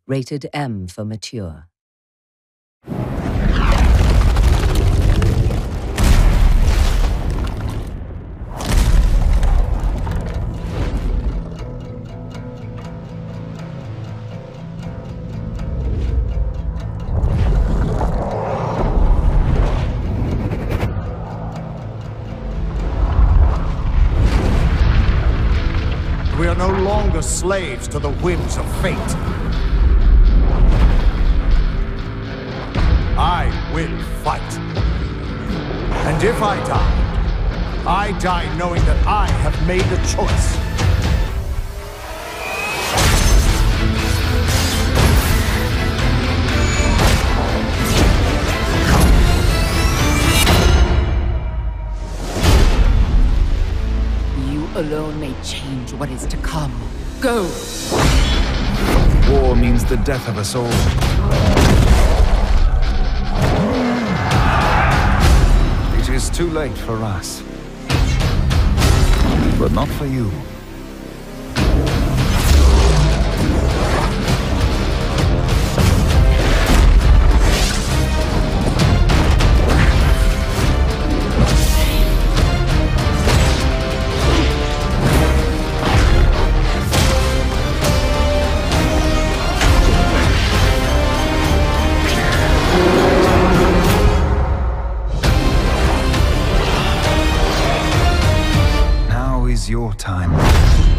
Rated M for mature. We are no longer slaves to the whims of fate. I will fight. And if I die knowing that I have made a choice. You alone may change what is to come. Go! War means the death of us all. It is too late for us. But not for you. Now is your time.